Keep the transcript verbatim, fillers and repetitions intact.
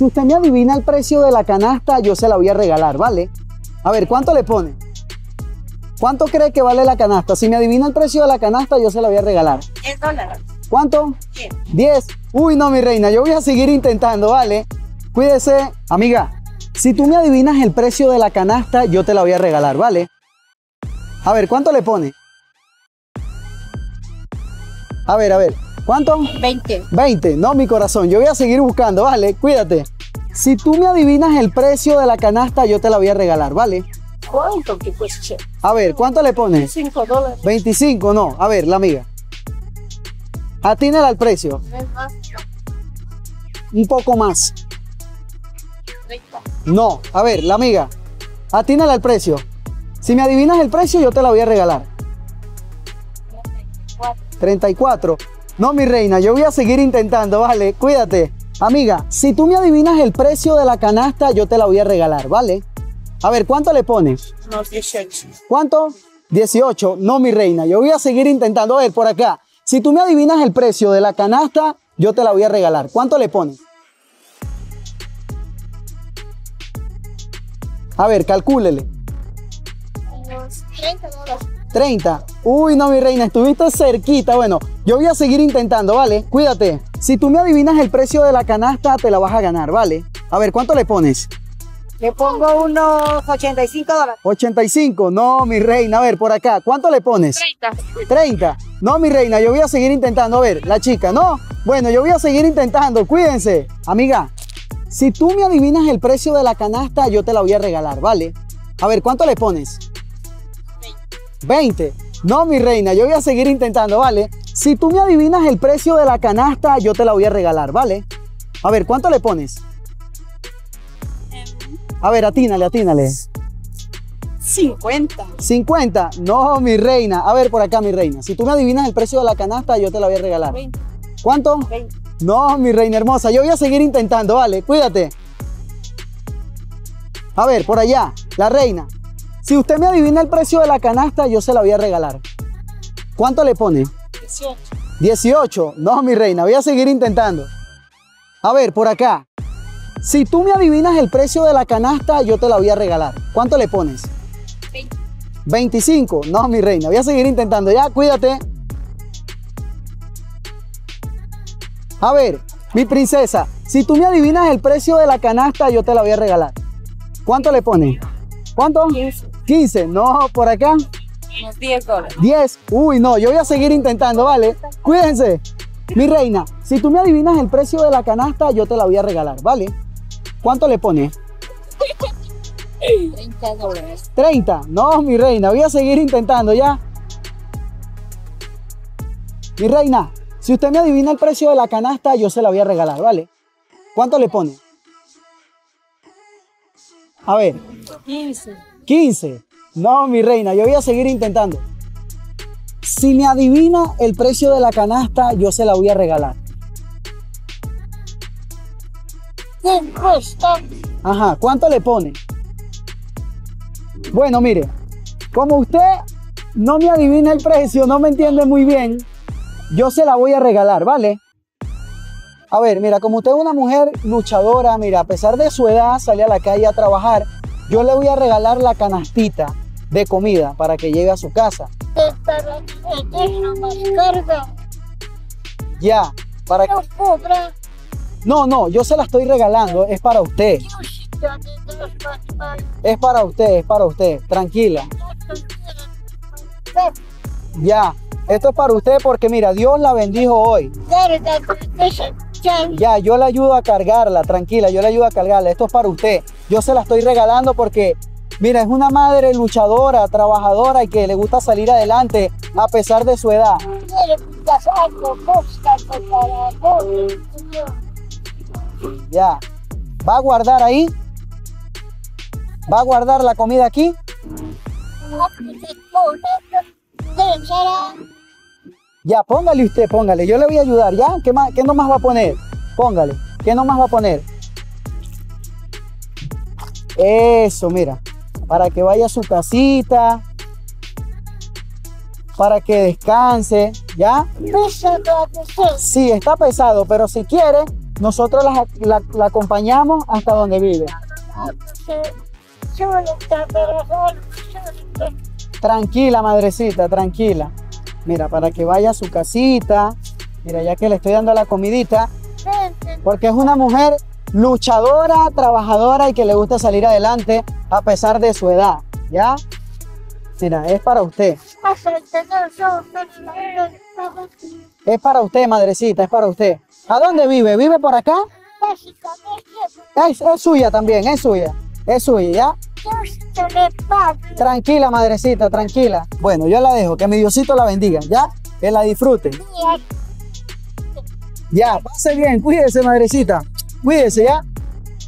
Si usted me adivina el precio de la canasta, yo se la voy a regalar, ¿vale? A ver, ¿cuánto le pone? ¿Cuánto cree que vale la canasta? Si me adivina el precio de la canasta, yo se la voy a regalar. diez dólares. ¿Cuánto? diez. diez. Uy, no, mi reina, yo voy a seguir intentando, ¿vale? Cuídese. Amiga, si tú me adivinas el precio de la canasta, yo te la voy a regalar, ¿vale? A ver, ¿cuánto le pone? A ver, a ver. ¿Cuánto? veinte. veinte. No, mi corazón, yo voy a seguir buscando, ¿vale? Cuídate. Si tú me adivinas el precio de la canasta, yo te la voy a regalar, ¿vale? ¿Cuánto que cuesta? A ver, ¿cuánto le pones? cinco dólares. veinticinco, no. A ver, la amiga. Atínala al precio. Un poco más. treinta. No. A ver, la amiga. Atínala al precio. Si me adivinas el precio, yo te la voy a regalar. treinta y cuatro. No, mi reina, yo voy a seguir intentando, ¿vale? Cuídate. Amiga, si tú me adivinas el precio de la canasta, yo te la voy a regalar, ¿vale? A ver, ¿cuánto le pones? No, dieciocho. ¿Cuánto? dieciocho. No, mi reina, yo voy a seguir intentando. A ver, por acá. Si tú me adivinas el precio de la canasta, yo te la voy a regalar. ¿Cuánto le pones? A ver, calcúlele. Unos treinta dólares. treinta. Uy, no, mi reina, estuviste cerquita. Bueno, yo voy a seguir intentando, ¿vale? Cuídate. Si tú me adivinas el precio de la canasta, te la vas a ganar, ¿vale? A ver, ¿cuánto le pones? Le pongo unos ochenta y cinco dólares. ochenta y cinco. No, mi reina. A ver, por acá. ¿Cuánto le pones? treinta. treinta. No, mi reina, yo voy a seguir intentando. A ver, la chica, ¿no? Bueno, yo voy a seguir intentando. Cuídense. Amiga, si tú me adivinas el precio de la canasta, yo te la voy a regalar, ¿vale? A ver, ¿cuánto le pones? veinte. No, mi reina, yo voy a seguir intentando, ¿vale? Si tú me adivinas el precio de la canasta, yo te la voy a regalar, ¿vale? A ver, ¿cuánto le pones? A ver, atínale, atínale. cincuenta. cincuenta. No, mi reina. A ver, por acá, mi reina. Si tú me adivinas el precio de la canasta, yo te la voy a regalar. veinte. ¿Cuánto? veinte. No, mi reina hermosa. Yo voy a seguir intentando, ¿vale? Cuídate. A ver, por allá, la reina. Si usted me adivina el precio de la canasta, yo se la voy a regalar. ¿Cuánto le pone? dieciocho. dieciocho. No, mi reina, voy a seguir intentando. A ver, por acá. Si tú me adivinas el precio de la canasta, yo te la voy a regalar. ¿Cuánto le pones? veinte. veinticinco. No, mi reina, voy a seguir intentando. Ya, cuídate. A ver, mi princesa, si tú me adivinas el precio de la canasta, yo te la voy a regalar. ¿Cuánto le pones? ¿Cuánto? quince. quince. No, por acá. Unos diez dólares. diez. Uy, no, yo voy a seguir intentando, ¿vale? Cuídense. Mi reina, si tú me adivinas el precio de la canasta, yo te la voy a regalar, ¿vale? ¿Cuánto le pones? treinta dólares. treinta. No, mi reina, voy a seguir intentando, ¿ya? Mi reina, si usted me adivina el precio de la canasta, yo se la voy a regalar, ¿vale? ¿Cuánto le pone? A ver. quince. quince. No, mi reina, yo voy a seguir intentando. Si me adivina el precio de la canasta, yo se la voy a regalar. ¿Qué cuesta? Ajá, ¿cuánto le pone? Bueno, mire, como usted no me adivina el precio, no me entiende muy bien, yo se la voy a regalar, ¿vale? A ver, mira, como usted es una mujer luchadora, mira, a pesar de su edad, sale a la calle a trabajar, yo le voy a regalar la canastita de comida para que llegue a su casa. Para que deje más carga. Ya, para que... No cobra. No, no, yo se la estoy regalando, es para usted. Es para usted, es para usted, tranquila. Ya, esto es para usted porque mira, Dios la bendijo hoy. Ya, yo le ayudo a cargarla, tranquila, yo le ayudo a cargarla. Esto es para usted. Yo se la estoy regalando porque, mira, es una madre luchadora, trabajadora y que le gusta salir adelante a pesar de su edad. Ya, ¿va a guardar ahí? ¿Va a guardar la comida aquí? Ya, póngale usted, póngale. Yo le voy a ayudar, ¿ya? ¿Qué más, qué nomás va a poner? Póngale. ¿Qué nomás va a poner? Eso, mira. Para que vaya a su casita. Para que descanse, ¿ya? Sí, está pesado, pero si quiere, nosotros la, la- la acompañamos hasta donde vive. Sí, chulita, pero chulita. Tranquila, madrecita, tranquila. Mira, para que vaya a su casita. Mira, ya que le estoy dando la comidita, Vente, porque es una mujer luchadora, trabajadora y que le gusta salir adelante a pesar de su edad, ¿ya? Mira, es para usted. aceite de sopa. Es para usted, madrecita, es para usted. ¿A dónde vive? ¿Vive por acá? Básicamente, Es, es suya también, es suya. Es suya, ¿ya? justo le pago. Tranquila, madrecita, tranquila. Bueno, yo la dejo, que mi Diosito la bendiga, ¿ya? Que la disfrute. Mira, Ya, pase bien, cuídese, madrecita. Cuídese, ¿ya?